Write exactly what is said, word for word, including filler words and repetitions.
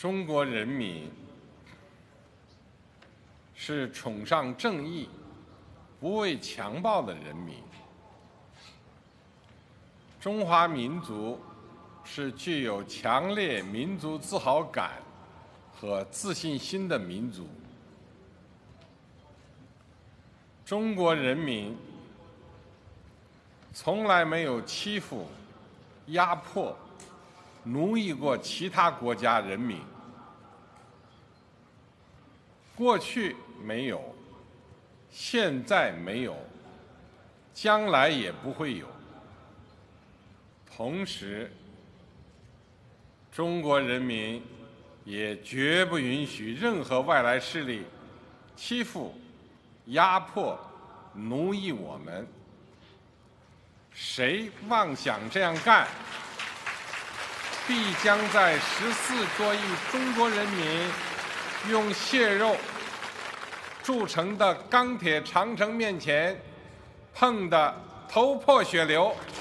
中国人民是崇尚正义、不畏强暴的人民。中华民族是具有强烈民族自豪感和自信心的民族。中国人民从来没有欺负、压迫、奴役过其他国家人民。过去没有，现在没有，将来也不会有。同时，中国人民也绝不允许任何外来势力欺负、压迫、奴役我们。谁妄想这样干，必将在十四多亿中国人民用血肉铸成的钢铁长城面前碰得头破血流。